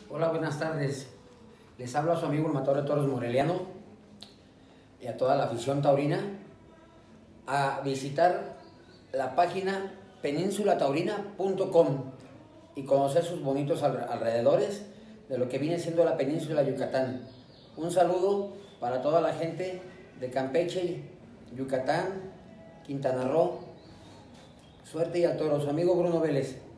Hola, buenas tardes. Les habla su amigo el matador de toros Moreliano y a toda la afición taurina a visitar la página peninsulataurina.com y conocer sus bonitos alrededores de lo que viene siendo la península de Yucatán. Un saludo para toda la gente de Campeche, Yucatán, Quintana Roo. Suerte y al toro, su amigo Bruno Vélez.